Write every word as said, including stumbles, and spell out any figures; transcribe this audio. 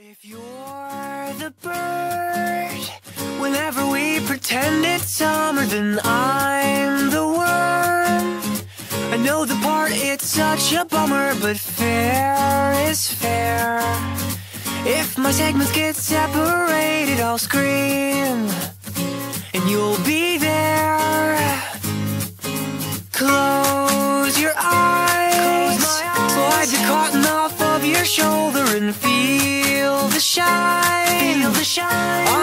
If you're the bird, whenever we pretend it's summer, then I'm the worm. I know the part, it's such a bummer, but fair is fair. If my segments get separated, I'll scream, and you'll be there. Close your eyes, slide the cotton off of your shoulder and feel the shine. Feel the shine.